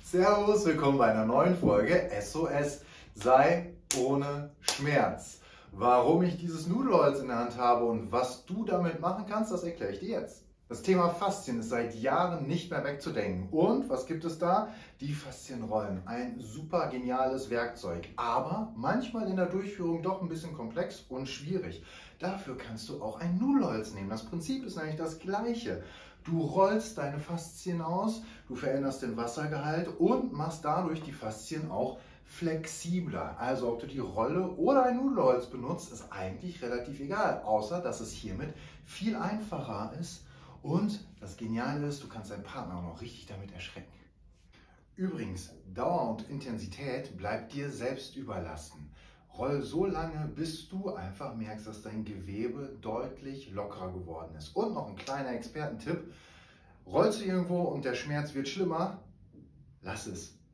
Servus, willkommen bei einer neuen Folge SOS sei ohne Schmerz. Warum ich dieses Nudelholz in der Hand habe und was du damit machen kannst, das erkläre ich dir jetzt. Das Thema Faszien ist seit Jahren nicht mehr wegzudenken. Und was gibt es da? Die Faszienrollen. Ein super geniales Werkzeug, aber manchmal in der Durchführung doch ein bisschen komplex und schwierig. Dafür kannst du auch ein Nudelholz nehmen. Das Prinzip ist nämlich das gleiche. Du rollst deine Faszien aus, du veränderst den Wassergehalt und machst dadurch die Faszien auch flexibler. Also ob du die Rolle oder ein Nudelholz benutzt, ist eigentlich relativ egal, außer dass es hiermit viel einfacher ist. Und das Geniale ist, du kannst deinen Partner auch noch richtig damit erschrecken. Übrigens, Dauer und Intensität bleibt dir selbst überlassen. Roll so lange, bis du einfach merkst, dass dein Gewebe deutlich lockerer geworden ist. Und noch ein kleiner Expertentipp: Rollst du irgendwo und der Schmerz wird schlimmer, lass es.